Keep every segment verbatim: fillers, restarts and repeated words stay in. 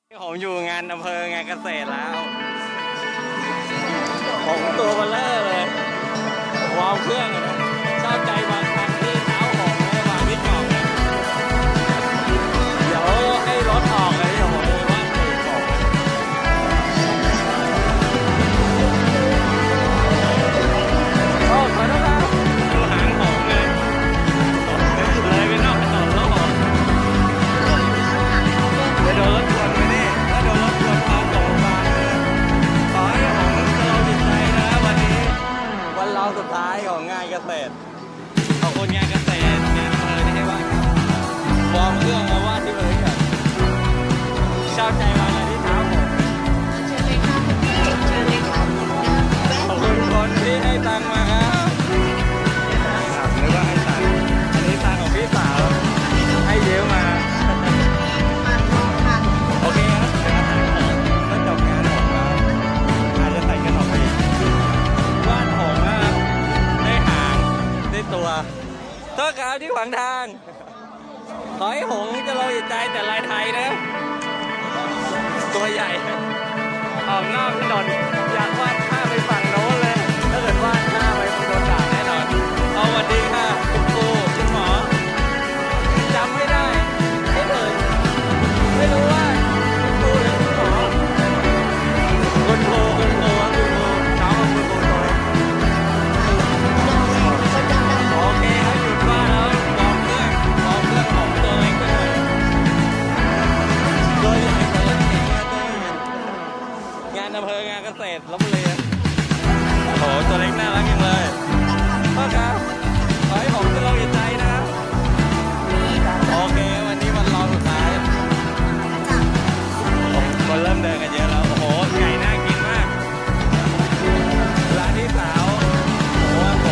ผมอยู่งานอำเภองานเกษตรแล้วผมตัวเบลเลอร์เลยวอลเครื่องนะชอบใจบางครั้งที่เท้าผมไม่วางที่กล่องเลยเดี๋ยวให้รถออกเลยเดี๋ยวผมดูว่าตีกล่องโอ้ขอโทษครับดูหางผมเลยเลยไปนอกถนนแล้วผมไปโดนรถชนไปนี่ถ้าโดนรถชนพาส่งโรงพยาบาลเลยขอให้ผมเราจิตใจนะวันนี้วันเราสุดท้ายของงานเกษตรขอบคุณงานเกษตรงานอำเภอที่ให้ว่างครับวอร์มเครื่องมาว่าที่บริษัทชอบใจวางอะไรที่เท้าผมขอบคุณคนที่ให้ตังมาครับนึกว่าให้ตังอันนี้ตังของพี่สาวให้เยอะมาโอเคครับเดี๋ยวถ้าจบงานผมก็อาจจะใส่กันออกไปอีกวาดหงนะครับได้หางได้ตัวโทษครับที่ขวางทางขอให้หงจะลอยใจแต่ลายไทยนะตัวใหญ่ออกนอกถนนอยากวาดภาพไปฝั่งโน้นเลยถ้าเกิดวาดหน้าไปคงโดนด่าแน่นอนเอาสวัสดีค่ะคุณครูคุณหมอจำไม่ได้ไม่เลยไม่รู้ว่าคุณครูหรือคุณหมอคุณครูคุณครูคุณครูน้องคุณครูตัวเล็กโอเคครับหยุดว่าแล้ววอร์มเครื่องวอร์มเครื่องของตัวเล็กไปเลยตัวใหญ่ตัวเล็กเก่งมากเลยงานอำเภองานเกษตรลพบุรีโอ้โหตัวเล็กน่ารักจังเลยพ่อครับขอให้ผมจะลองอย่าใจนะครับโอเควันนี้วันรองสุดท้ายคนเริ่มเดินกันเยอะแล้วโอ้โหไก่น่ากินมากร้านที่สาวโอ้โห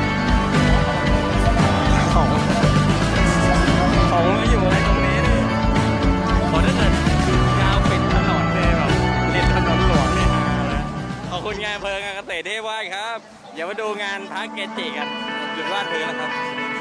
ของของมาอยู่อะไรตรงนี้นี่โอ้ถ้าเกิดยาวปิดถนนเลยแบบริมถนนหลวงนี่ฮาแล้วขอบคุณงานอำเภองานเกษตรที่ว่างครับเดี๋ยวมาดูงานพระเกจิกันหยุดวาดพื้นแล้วครับ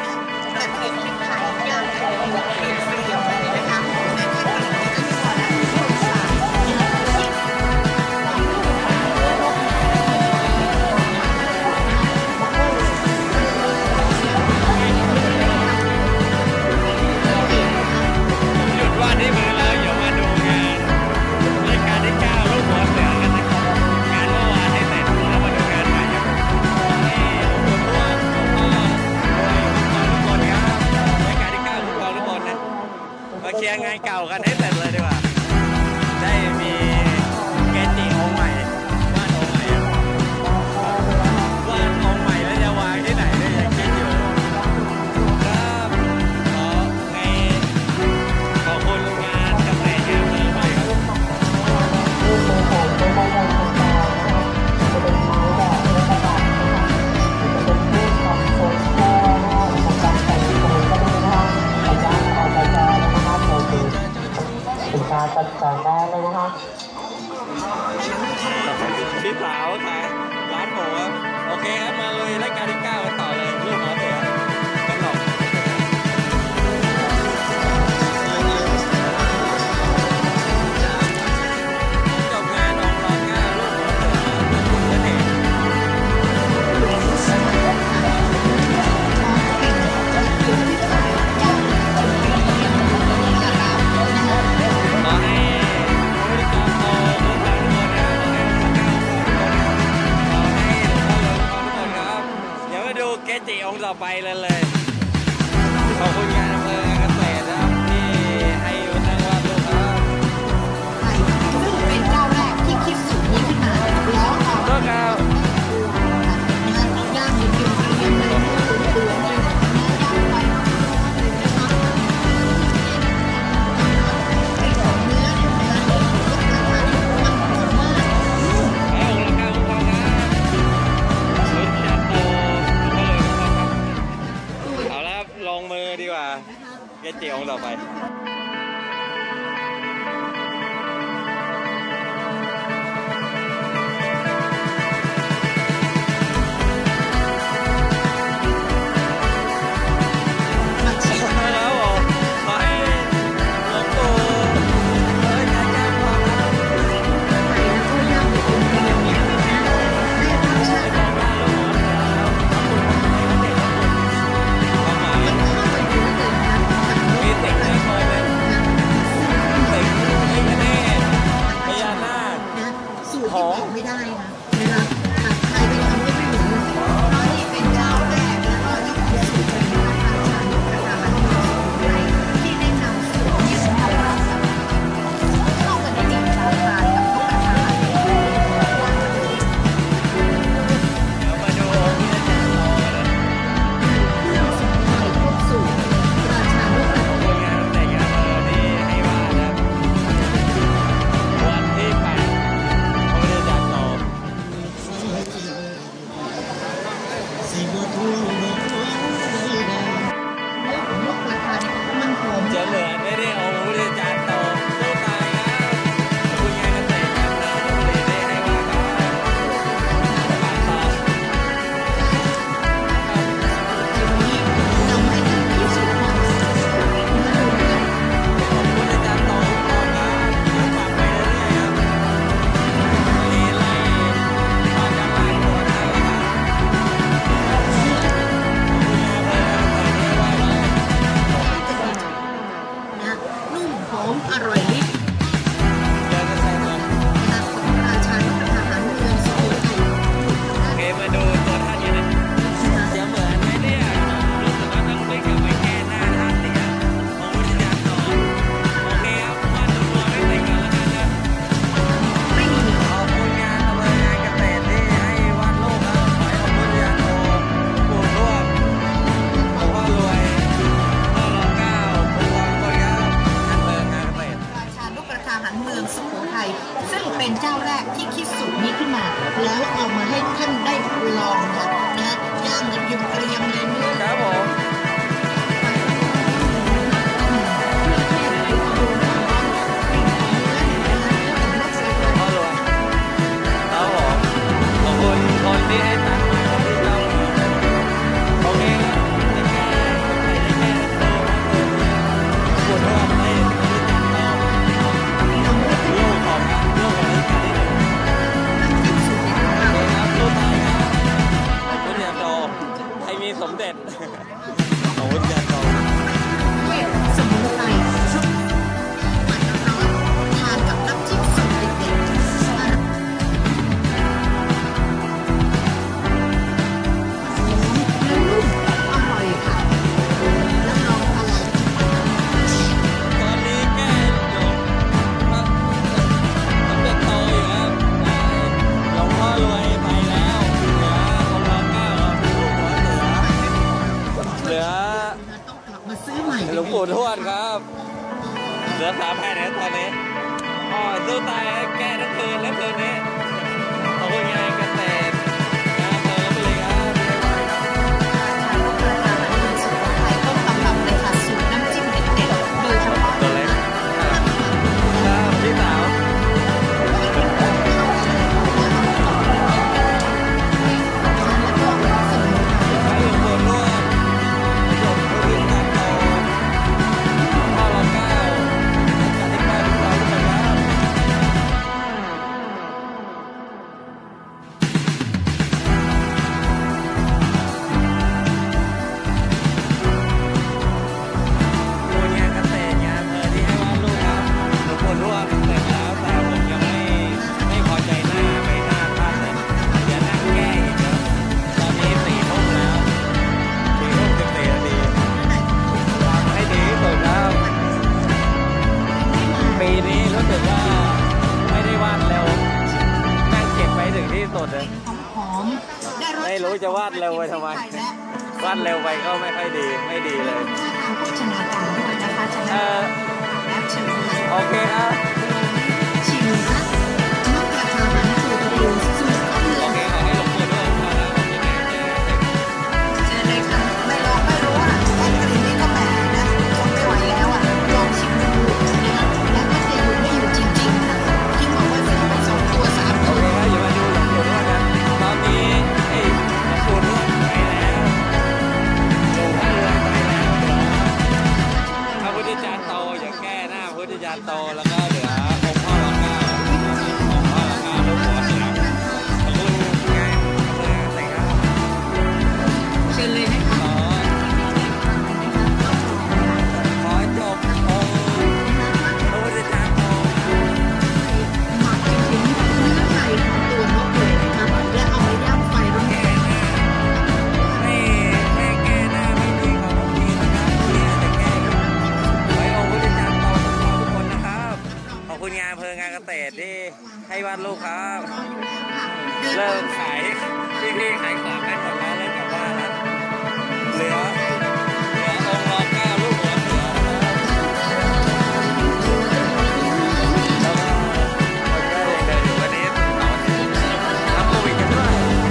หยุดวาดที่มือแล้วเดี๋ยวมาดูงานรายการที่เก้าลูกหัวเสือกันนะครับงานเมื่อวานให้เสร็จแล้วมาดูงานใหม่ครับนี่ขอบคุณทุกคนขอบคุณทุกคนครับรายการที่เก้าทุกคนทุกคนนะมาเคลียร์งานเก่ากันให้เสร็จเลยดีกว่าได้มีเกจิองค์ใหม่วาดองค์ใหม่วาดองค์ใหม่แล้วจะวางที่ไหนเนี่ยยังคิดอยู่ครับขอในขอบคุณงานเกษตรเยอะเลยไปครับสินค้าจัดจานได้เลยนะคะพี่สาวขายร้านหมูครับโอเคครับมาเลยรายการที่เก้ากันต่อเลยลูกหมอเสือกันหรอกจบงานน้องร้องงานลูกหมอเสือนั่นเองขอให้บริการโตทุกท่านทุกคนนะขอให้หลวงพ่อหลวงพ่อทุกคนครับเดี๋ยวมาดูเกจิองค์ต่อไปเลยเลยขอบคุณงานอำเภองานเกษตรนะครับที่ให้มานั่งวาดรูปครับซึ่งเป็นเจ้าแรกที่คิดสูตรนี้ขึ้นมาแล้วเอาก็ครับย่างอยู่กินเรียนเลยตัวเนี่ยย่างไปเลยนะคะไอ้ของเนื้อเนี่ยเวลาที่เราลดราคาเนี่ยมันหอมมากให้องค์ราคาคุณพ่อครับรุ่นจัดโตก็เลยคุณพ่อครับเอาละครับลงมือดีกว่าเกจิองค์ต่อไปแล้วขอให้หลวงปู่เอ้ยใจแก้วมืองสุโขทัยซึ่งเป็นเจ้าแรกที่คิดสูตรนี้ขึ้นมา แล้วเอามาให้ท่านได้ลองค่ะนะย่างกันเกรียมๆเลยเนื้อครับผม พ่อหลวงครับผมขอบคุณคนที่ให้ตังค์มาครับที่เจ้ามาโอเคครับได้แค่ได้แค่โตมาเปิดปวดหัวไปไม่ได้จัดต่อลูกของลูกของรัชกาลที่หนึ่งโอเคครับสู้ตายครับขอบคุณยาโตให้มีสมเด็จขอบคุณยาโตสมุนไพรชุบร้อนทานกับน้ำจิ้มสูตรเด็ดๆและนุ่มอร่อยค่ะรับรองอร่อยตอนนี้แก้หลวงพ่อสมเด็จโตอยู่ครับหลวงพ่อรวยไปแล้วเหลือองค์รอเก้าครับลูกหัวเสือเหลือต้องกลับมาซื้อใหม่หลวงปู่ทวดครับเหลือสามแผ่นแล้วตอนนี้อ๋อสู้ตายแก้ทั้งคืนแล้วคืนนี้ขอบคุณงานเกษตรงานอำเภอลพบุรีครับชาลูกกระทะเมืองสุโขทัยต้นตำรับเลยค่ะสูตรน้ำจิ้มเด็ดๆโดยเฉพาะตัวเล็กครับครับพี่สาวให้หลวงปู่ทวดหลวงปู่ลิงตาโตพ่อรอเก้ารัชกาลที่เก้าทุกเราทุกคนครับ มูลงานเกษตรงานอำเภอที่ให้วาดรูปครับหลวงปู่ทวดเสร็จแล้วแต่ผมยังไม่ไม่พอใจหน้าไปหน้าท่านเลยเดี๋ยวนั่งแก้อีกครับตอนนี้สี่ทุ่มแล้วสี่ทุ่มสิบสี่นาทีทำให้ดีที่สุดครับปีนี้รู้สึกว่าไม่ได้วาดเร็วนั่งเก็บไปถึงที่สุดเลยหอมๆได้รสไม่รู้จะวาดเร็วไปทำไม วาดเร็วไปก็ไม่ค่อยดีไม่ดีเลยทางโภชนาการด้วยนะคะฉะเอนั้นอแล้วเชิญค่ะโอเคครับชิมนะนกกระทาหันสูตรดูสูตรข้าวเหนียโอวเคขอให้หลวงปู่ทวดพอแล้วผมจะไม่เจอเจอเลยค่ะไม่ลองไม่รู้อ่ะแค่กลิ่นนี่ก็แหมนะทนไม่ไหวแล้วอ่ะลองชิมดูนะคะแล้วก็จะอยู่ไม่อยู่จริงๆค่ะที่บอกว่าซื้อไปสองตัวสามโอตัวเคครับอย่ามาดูหลวงปู่ทวดนะตอนนี้ไอ้หลวงปู่ทวดไปแล้วหลวงพ่อรวยไปแล้วเหลือพระพุทธจารย์โตอย่าแก้หน้าพระพุทธจารย์โตแล้วก็เหลือองค์พ่อรอเก้าองค์พ่อรอเก้าลูกหัวเสือขอบคุณงานอำเภอเกษตรครับเชิญเลยนะคะขอขอจบองค์พระพุทธจารย์โตครับหมักจนถึงเนื้อไก่ของตัวนกเลยนะคะและเอามาย่างไฟร้อนแก้หน้าไม่ไม่แก้หน้าไม่ดีของทุกทีนะครับพรุ่งนี้จะแก้อีกไว้องค์พุทธจารย์โตทุกคนทุกคนนะครับ ขอบคุณงานอำเภองานเกษตรที่ให้วาดรูปครับ เริ่มขายพี่พี่ๆขายของกันหมดแล้วเริ่มกลับบ้านแล้วเหลือเหลือองค์รอเก้าลูกหัวเสือนะครับแล้วก็คนก็ยังเดินอยู่วันนี้เสาร์อาทิตย์รับโควิดกันด้วย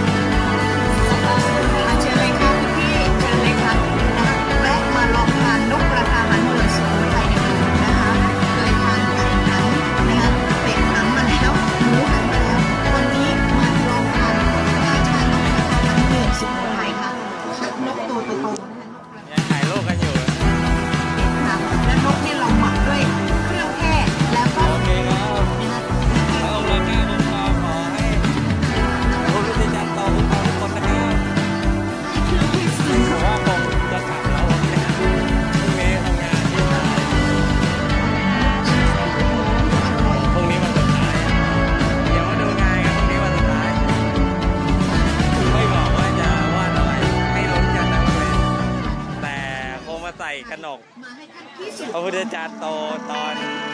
เชิญเลยค่ะคุณพี่เชิญเลยค่ะนะคะแวะมาลองทานนกกระทาหันเมืองสุโขทัยกันดูนะคะเคยทานไก่หันนะคะเป็ดหันมาแล้วหมูหันมาแล้ววันนี้มาลองทานราชานกกระทาหันเมืองสุโขทัยค่ะนกตัวโตๆนะคะนกกระทายังถ่ายรูปกันอยู่เห็นค่ะและนกนี่เราหมักด้วยเครื่องเทศแล้วก็โอเคครับนะคะแล้วองค์รอเก้าผมขอขอให้พระพุทธจารย์โตทุกคนทุกคนนะครับเครื่องเทศสูงผมว่าผมจะกลับแล้ววันนี้พรุ่งนี้ทำงานที่สายพรุ่งนี้วันสุดท้ายเดี๋ยวมาดูงานกันพรุ่งนี้วันสุดท้ายไม่บอกว่าจะวาดอะไรให้ลุ้นกันนะเว้ยแต่คงมาใส่ขนกมาให้ท่านที่สุดพระพุทธจารย์โตตอน